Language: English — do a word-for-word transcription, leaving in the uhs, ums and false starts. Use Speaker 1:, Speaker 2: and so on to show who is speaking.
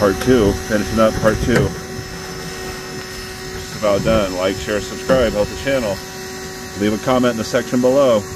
Speaker 1: part two, finishing up part two. Just about done. Like, share, subscribe, help the channel. Leave a comment in the section below.